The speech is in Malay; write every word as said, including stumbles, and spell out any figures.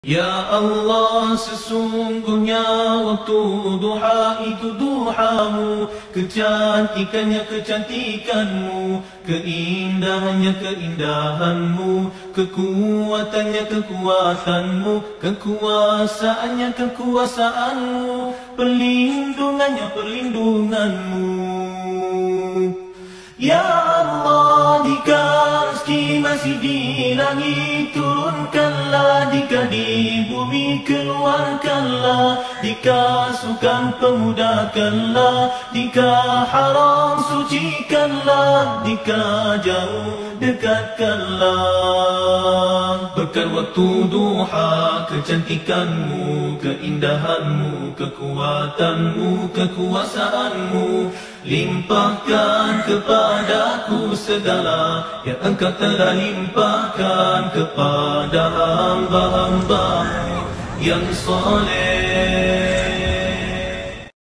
Ya Allah, sesungguhnya waktu duha itu duhamu, kecantikannya kecantikanmu, keindahannya keindahanmu, kekuatannya kekuatanmu, kekuasaannya kekuasaanmu, perlindungannya perlindunganmu. Ya Allah, jika rezeki masih di langit turunkanlah, jika di bumi keluarkanlah, jika sukan pemudahkanlah, jika haram sucikanlah, jika jauh dekatkanlah. Berkat waktu duha, kecantikanmu, keindahanmu, kekuatanmu, kekuasaanmu, limpahkan kepadaku segala yang engkau telah limpahkan kepada hamba-hambamu yang soleh.